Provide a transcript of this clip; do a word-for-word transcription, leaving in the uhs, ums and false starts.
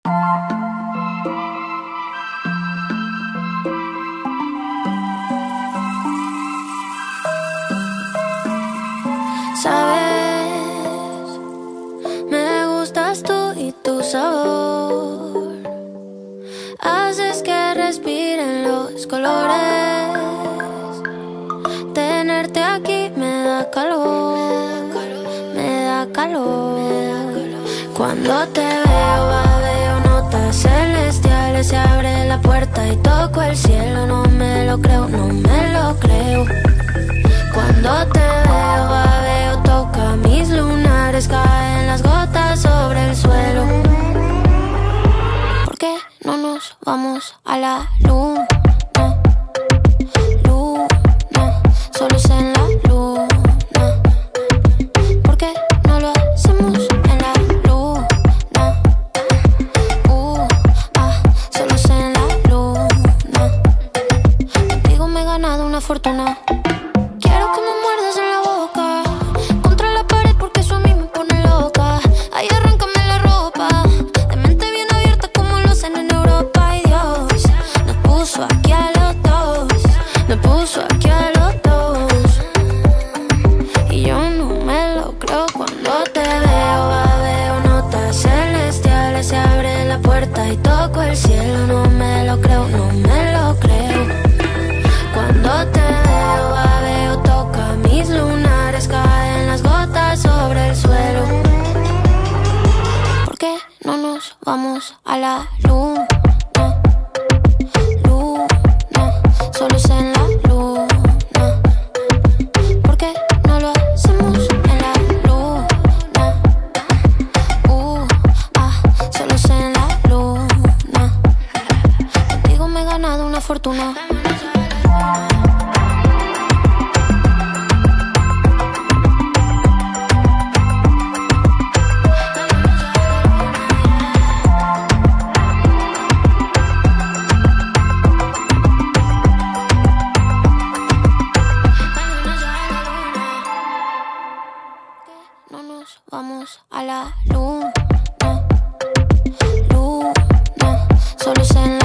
Sabes, me gustas tú y tu sabor. Haces que respiren los colores. Tenerte aquí me da calor, me da calor. Cuando te veo, veo notas celestiales. Se abre la puerta y toco el cielo. No me lo creo, no me lo creo. Cuando te veo, veo, toca mis lunares. Caen las gotas sobre el suelo. ¿Por qué no nos vamos a la luna? Luna, solos en la luna. ¿Por qué no lo hacemos en la luna? Uh, ah, solos en la luna. Contigo me he ganado una fortuna. Quiero que me muerdas en la boca, contra la pared porque eso a mí me pone loca. Ay, arráncame la ropa, de mente bien abierta como lo hacen en Europa. Y Dios nos puso aquí a los dos, nos puso aquí a los dos. Y yo no me lo creo cuando te veo, veo notas celestiales. Se abre la puerta y toco el cielo. No me lo creo, no me lo creo. Cuando te veo, veo, toca mis lunares. Caen las gotas sobre el suelo. ¿Por qué no nos vamos a la luna? Luna, solos en la luna. ¿Por qué no lo hacemos en la luna? Uh, ah, solos en la luna. Contigo me he ganado una fortuna. No nos vamos a la luna, luna, solos en la